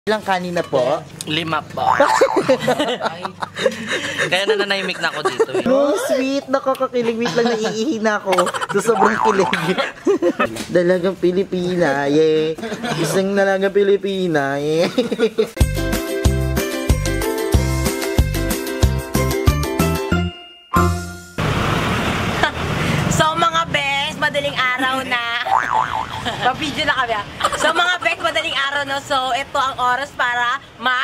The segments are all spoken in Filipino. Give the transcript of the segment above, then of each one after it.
Ilang kanina po? 5 po. Kaya nananahimik na ako dito. No, sweet. Nakakakilig. Wait lang, naiihi na ako. So, sobrang kilig. Dalagang Pilipina, yeah. Isang dalagang Pilipina, yeah. So, mga bes, madaling araw na. Pa-video na kami. So, mga bes, madaling araw na. So, ito ang oras para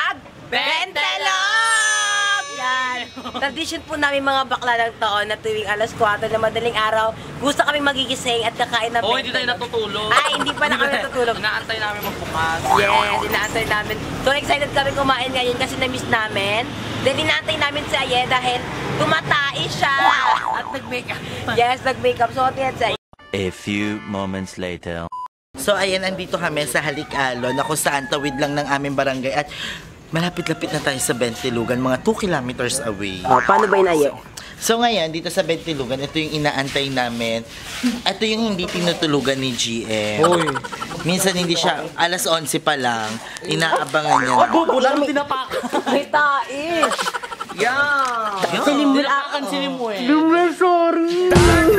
mag-bentelog! Yan. Tradition po namin mga bakla ng taon na tuwing alas 4 na madaling araw, gusto kami magigising at kakain ng bentelog. Hindi tayo natutulog. Ay, hindi pa na kami natutulog. Inaantay namin magbukas. Yes, inaantay namin. So, excited kami kumain ngayon kasi na-miss namin. Then, inaantay namin si Aye dahil tumatai siya. At nag-makeup. Yes, nag-makeup. So, tiyan si Aye. A few moments later. So, ayan, andito kami sa Halikalo na kung saan tawid lang ng aming barangay at malapit-lapit na tayo sa Bentilugan, mga 2 kilometers away. Oh, paano ba yun, Aye? So ngayon, dito sa Bentilugan, ito yung inaantay namin. Ito yung hindi tinutulugan ni GM. Oy. Minsan hindi siya, alas 11 pa lang, inaabangan niya. Oh, bubulang tinapak. May tae. Yeah. Tinapakan silimuin. sorry.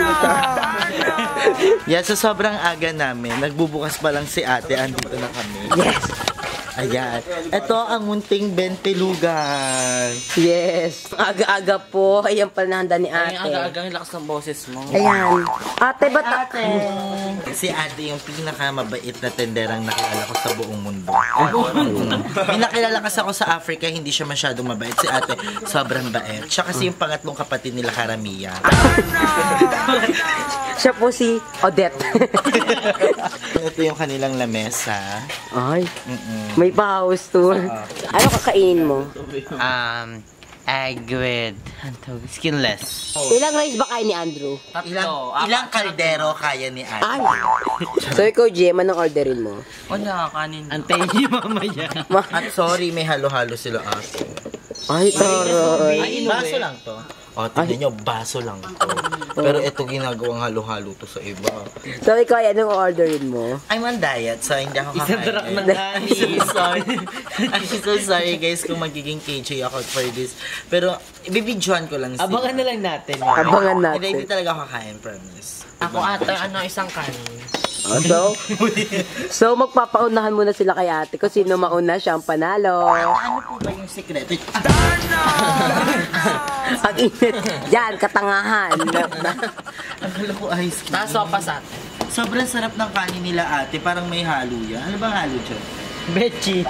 Yan, so sobrang aga namin. Nagbubukas pa lang si ate, andito na kami. Yes. Ayan. Ito ang munting Bentilugan. Yes. Aga-aga po. Ayan pala nahanda ni Ay, ate. aga-aga yung lakas ng boses mo. Ayan. Ate, ba't ate? Si ate yung pinakamabait na tenderang nakilala ko sa buong mundo. May nakilala kasi ako sa Africa, hindi siya masyadong mabait. Si ate, sobrang bait. Siya kasi yung pangatlong kapatid nila Karamiya. Siya po si Odette. Ito yung kanilang lamesa. Ay. May pa-house tour. Ano kakainin mo? Egg with skinless. Ilang rice ba kain ni Andrew? Ilang kaldero kaya ni ate? Ay. So, ikaw, Jem, anong orderin mo? Wala, kanin. Antayin niyo mamaya. At sorry, may halo-halo sila ate. Ay, taray. Baso lang to. O, tignan nyo, baso lang to. Pero ito ginagawang halo-halo to sa iba. So, ikaw, anong orderin mo? I'm on diet, so hindi ako kakain. Isang darak ng I'm so sorry. I'm so sorry guys kung magiging KJ ako for this. Pero, ibibidyohan ko lang sila. Abangan na lang natin. Abangan natin. Hindi talaga ako kakain, promise. Ako ata, isang kanin. So, magpapaunahan muna sila kay ate kung sino mauna siyang panalo. Ano po ba yung sekreto? Ang init. Yan, katangahan. Ang halo ko ice cream. Taso pa sa atin. Sobrang sarap ng kanin nila ate. Parang may halo yan. Ano bang halo dyan? Bechi.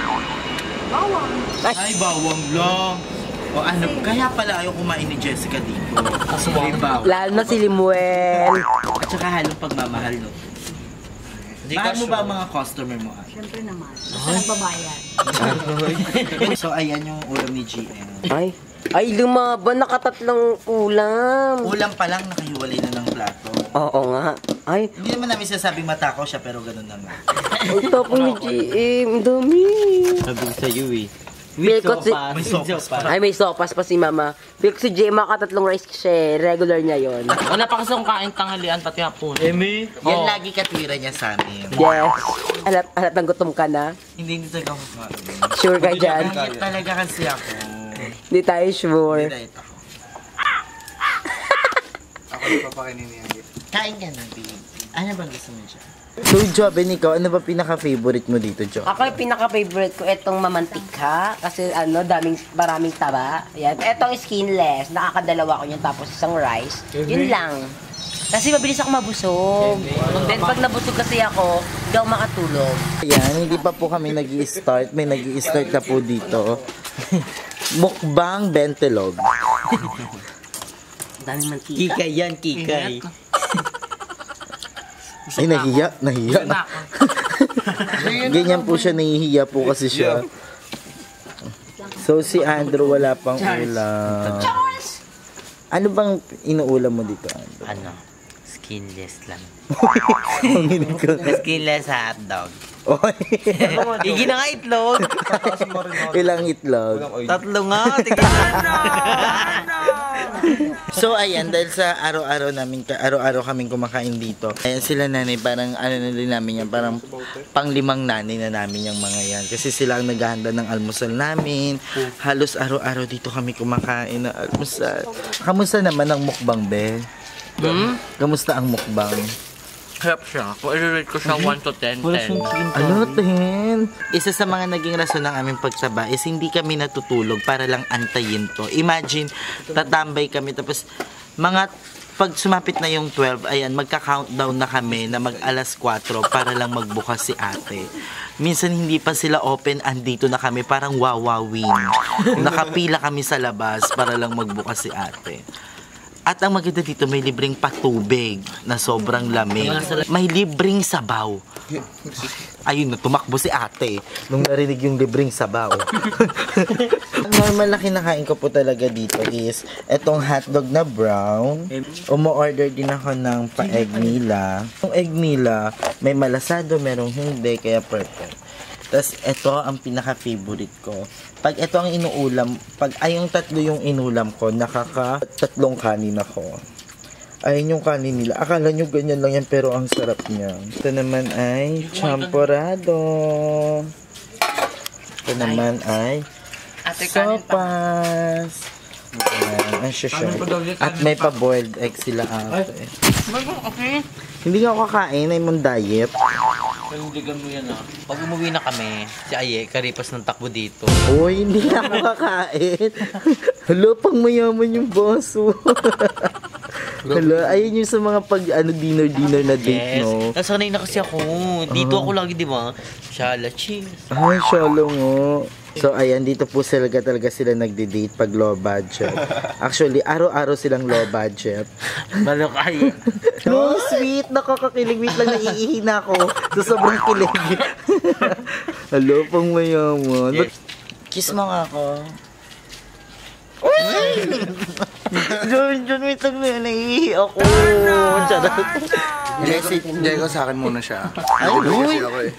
Ay, bawang lang. O ano, kaya pala ayaw kumain ni Jessica dito. May bawang. Lalo na si Limuel. At saka halong pagmamahal, no? Mahal mo ba ang mga customer mo? Siyempre naman. Basta nagbabayad. So, ayan yung ulam ni GM. Ay, lumaban. Nakatatlong ulam. Ulam pa lang, nakahiwalay na ng plato. Oo nga. Ay, Hindi naman namin sasabing matakaw siya, pero ganun naman. ang tapong ni GM. Ang dami. Sabi ko sa'yo eh. Feel ko si... May sopas pa. Ay, may sopas pa si Mama. Feel ko si GM makatatlong rice siya. Regular niya yon. Wala pa kasi akong kain tanghalian pati hapon. Emi? Yan lagi katwira niya sa amin. Yes. Alat ng gutom ka na. Hindi talaga ako kakain. Sure ka dyan? Diet talaga kasi ako. Hindi tayo sure. Diet ako. Ako nagpapakainin niya. Kain ka na, babe. Ano bang gusto mo dyan? So, Joben, ikaw, ano ba pinaka-favorite mo dito, Jo? Ako yung pinaka-favorite ko itong mamantika. Kasi maraming taba. Yan. Itong skinless. Nakakadalawa ko yun. Tapos isang rice. Yun lang. Kasi mabilis ako mabusog. Then pag nabusog kasi ako, hindi ako makatulog. Ayan, hindi pa po kami nag-i-start. May nag-i-start na po dito. Mukbang Bentelog. Daming mantika. Kikay yan, kikay. Ay, nahiya na. Ganyan po siya, nahihiya po kasi siya. So, si Andrew wala pang ulam. Ano bang inuulam mo dito, Andrew? Ano? Skinless lang. Panginig ka. Skinless hotdog. Oy. Igi na nga itlog. Ilang itlog? 3 nga. Tignan na. So ayan, dahil sa araw-araw kaming kumakain dito. Ayan sila nanay, parang ano na din namin yan, parang panglimang nanay na namin yung mga yan. Kasi sila ang naghahanda ng almusal namin. Halos araw-araw dito kami kumakain ng almusal. Kamusta naman ang mukbang, be? Kamusta ang mukbang? Harap siya. Kung i-rate ko siya 1 to 10, 10. Ano, Ten? Isa sa mga naging rason ng aming pagtaba is hindi kami natutulog para lang antayin to. Imagine, tatambay kami tapos pag sumapit na yung 12, ayan, magka-countdown na kami na mag-alas 4 para lang magbukas si ate. Minsan hindi pa sila open, andito na kami, parang wawawin. Nakapila kami sa labas para lang magbukas si ate. At ang maganda dito, may libreng patubig na sobrang lamig. May libreng sabaw. Ayun na, tumakbo si ate nung narinig yung libreng sabaw. Ang normal na kinakain ko po talaga dito is etong hotdog na brown. Umo-order din ako ng pa-egg nila. Yung egg nila, may malasado, merong hindi, kaya perfect. Tapos ito ang pinaka-favorite ko. Pag ito ang inuulam, pag yung tatlo yung inulam ko, nakaka-3 kanin ako. Ayun yung kanin nila. Akala nyo ganyan lang yan, pero ang sarap niya. Ito naman ay champorado. Ito naman ay sopas. Ayan, ang siya. At may pa-boiled egg sila ate. Hindi nga ako kakain, ay mong diet. Panindigan mo yan Pag umuwi na kami, si Aye, karipas ng takbo dito. Uy, hindi na ako kakain. Hala, pang mayaman yung baso. Hala, ayun yung sa mga dinner na date, no? Nasanay na kasi ako. Dito ako lagi, di ba? Shala, cheese. Ay, shala nga. So, ayan, dito po talaga sila nagde-date pag low budget. Actually, araw-araw silang low budget. Balok ay. No, sweet. Nakakakilig. Wait lang, naiihi na ako. So, sobrang kilig. Hello, pang mayaman. Kiss mo nga ako. John, wait lang na. Naiihi ako. Charot. Hindi ko sa akin muna siya. Ay, uy. Ako eh.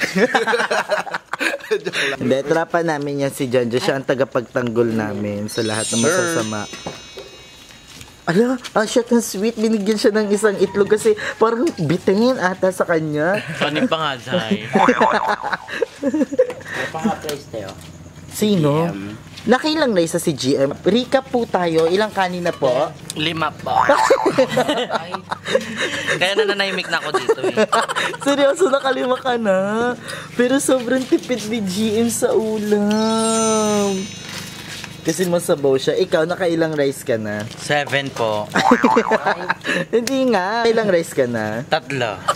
Hindi, trapa namin yan si Janjo. Siya ang tagapagtanggol namin sa lahat ng masasama. Ala, shit, ang sweet. Binigyan siya ng isang itlog kasi parang bitingin ata sa kanya. Kanin pa nga, Zay. Pang-place tayo. Sino? Nakailang na isa si GM. Recap po tayo. Ilang kanina po? 5 po. Kaya nananahimik na ako dito Seryoso, nakalima ka na. Pero sobrang tipid ni GM sa ulam. Kasi masabaw siya. Ikaw, nakailang rice ka na? 7 po. Hindi nga. Ilang rice ka na? 3.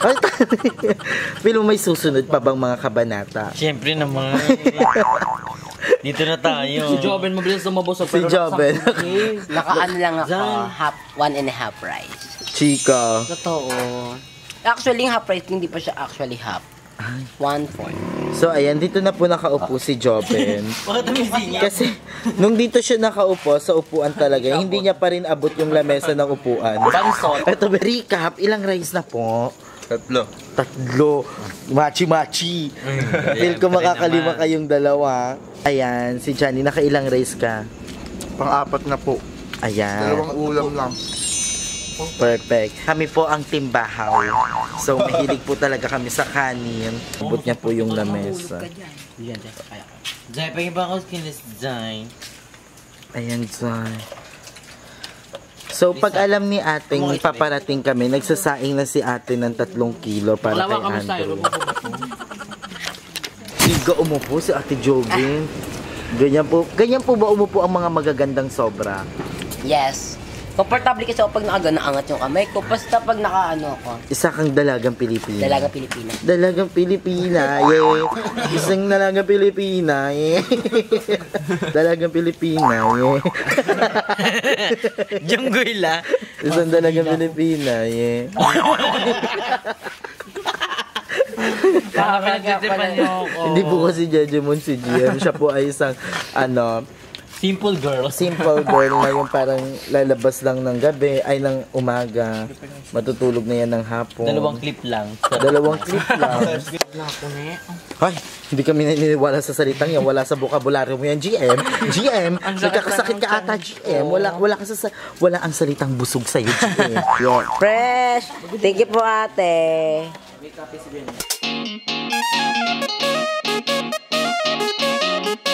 Pero may susunod pa bang mga kabanata? Siyempre naman. Dito na tayo. Si Joven, mabilis lumabos. Si Joven. Nakaano lang ako, 1.5 rice. Chika. Totoo. Actually, yung half rice, hindi pa siya actually half. 1/4. So, ayan, dito na po nakaupo si Joven. Kasi, nung dito siya nakaupo, sa upuan talaga, hindi niya pa rin abot yung lamesa ng upuan. Pansot. Ito, recap, ilang rice na po? 3. 3. Machi-machi. Feel ko makakalima kayong dalawa. Ayan, si Johnny, nakailang rice ka? Pang-4 na po. Ayan. 2 ulam lang. Perfect. Kami po ang Team Bahaw. So, mahilig po talaga kami sa kanin. Abot niya po yung lamesa. Zay, pagin ba ako skinless, Zay? Ayan, Zay. So, pag alam ni ating paparating kami, nagsasaing na si ate ng 3 kilo para kay Andrew. Higa umupo si ate Jovin. Ganyan po ba umupo ang mga magagandang sobra? Yes. Komportable kasi ako pag naangat yung kamay ko. Basta pag nakaano ako. Isa kang dalagang Pilipina. Dalaga Pilipina. Dalagang Pilipina, yeah. Isang dalagang Pilipina, yeah. Dalagang Pilipina, yeah. Junggoyla. Isang dalagang Pilipina, yeah. Pinagtitipan niyo ako. Hindi po kasi Jejemon si GM. Siya po ay isang, Simple girl. Simple girl na yung parang lalabas lang ng gabi, ay ng umaga, matutulog na yan ng hapon. 2 clip lang. 2 clip lang. Ay, hindi kami naniniwala sa salitang yan. Wala sa bokabularyo mo yan, GM. GM, nagkakasakit ka ata, GM. Wala ang salitang busog sa'yo, GM. Yan. Fresh! Thank you po, ate. May kape si Jen.